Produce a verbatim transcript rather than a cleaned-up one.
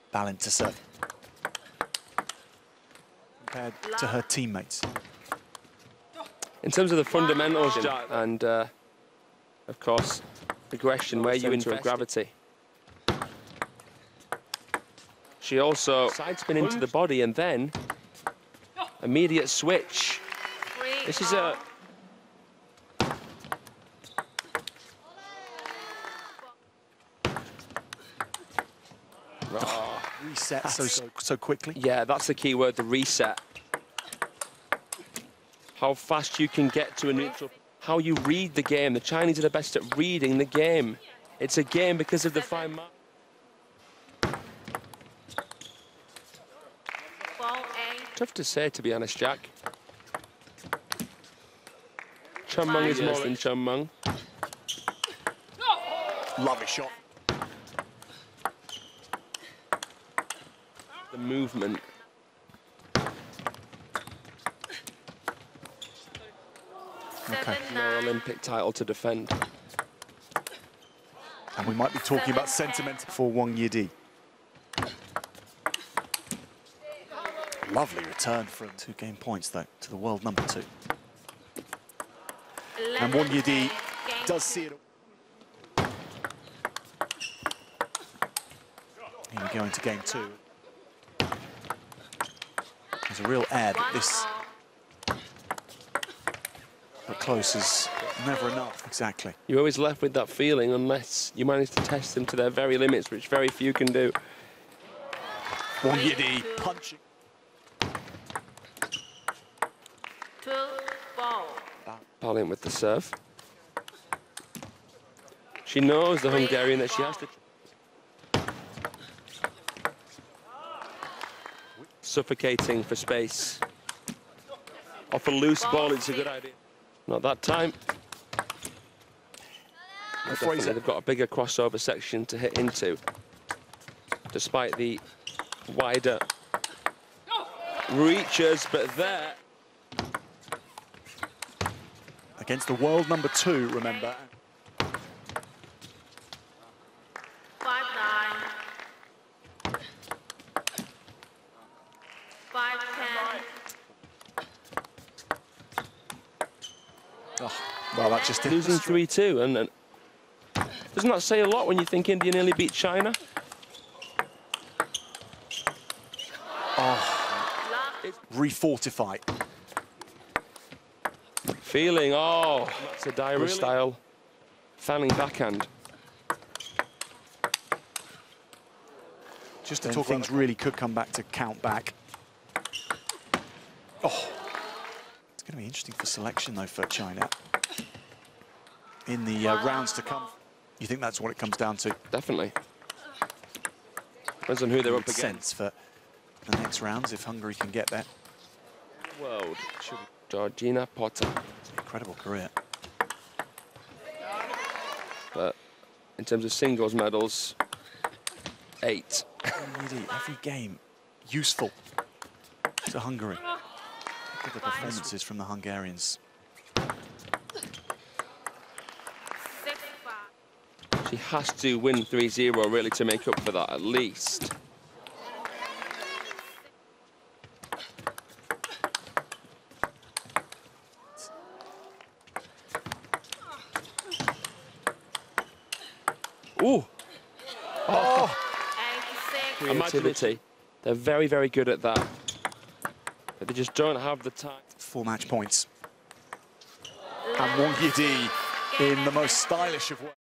Balint to serve. Compared to her teammates. In terms of the fundamentals, and uh, of course, aggression, where you invest gravity. She also side spin into the body and then immediate switch. This is a oh. Reset so, so quickly. Yeah, that's the key word, the reset. How fast you can get to a neutral, how you read the game. The Chinese are the best at reading the game. It's a game because of the fine mark. Tough to say, to be honest, Jack. Chun Meng is more than Chun Meng. Lovely shot. The movement. Okay. No Olympic title to defend. And we might be talking about sentiment for Wang Yidi. Lovely return from two game points, though, to the world number two. And Wang Yidi does see it. Here we go into game two. There's a real air that this but close is never enough, exactly. You're always left with that feeling unless you manage to test them to their very limits, which very few can do. Wang Yidi punching. Balint with the serve. She knows, the Hungarian, that she has to... Suffocating for space. Off a loose ball, it's a good idea. Not that time. Definitely, they've got a bigger crossover section to hit into, despite the wider reaches, but there. Against the world number two, remember. Five nine. Five ten. Oh, well, that just losing three two, and, and doesn't that say a lot when you think India nearly beat China? Oh, refortify. Feeling, oh, it's a Daira really? style fanning backhand. Just until things really could come back to count back. Oh, it's going to be interesting for selection, though, for China. In the uh, rounds to come, you think that's what it comes down to? Definitely. Depends on who they're up against. Sense for the next rounds, if Hungary can get there. World, Georgina Potter. Incredible career. But in terms of singles medals, eight. Really, every game useful to Hungary. Look at the performances from the Hungarians. She has to win three zero really to make up for that, at least. Ooh. Oh. Creativity. They're very, very good at that. But they just don't have the time. Four match points. And Wang Yidi in the most stylish of ways.